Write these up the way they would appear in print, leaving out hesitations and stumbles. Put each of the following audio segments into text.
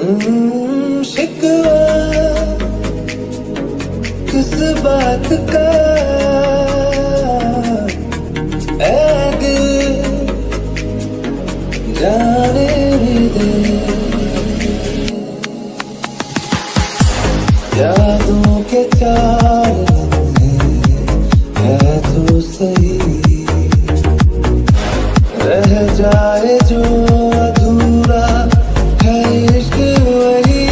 शिकवा किस बात का ऐ दिल जाने दे। यादों के चार है तो सही, रह जाए जो अधूरा है इश्क वही।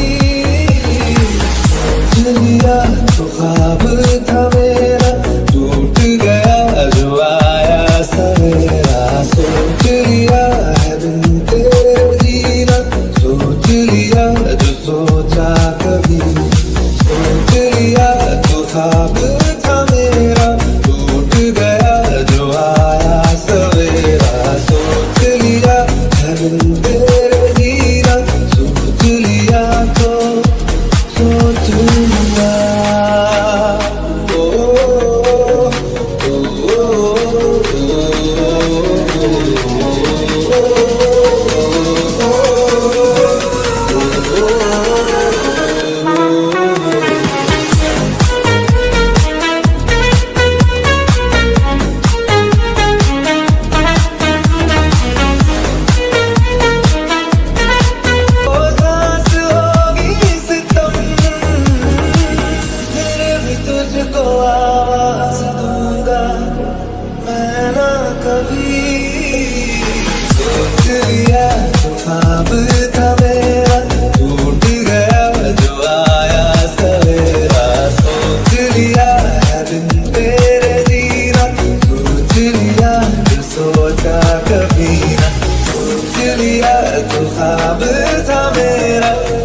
चलिया तो ख्वाब था मेरा, टूट गया जो आया सवेरा। सोच लिया है बिन तेरे जीना, सोच लिया जो सोचा कभी। सोच लिया तो ख्वाब था मेरा, टूट गया जो आया सवेरा। सोच लिया है बिन तेरे जीना, सोच लिया तो सोच लिया। तुझको आवाज दूंगा मैं ना कभी। सोच लिया जो ख्वाब था मेरा, टूट गया जो आया सवेरा। सोच लिया है बिन तेरे जीना, सोच लिया जो सोचा कभी ना। सोच लिया जो ख्वाब था मेरा,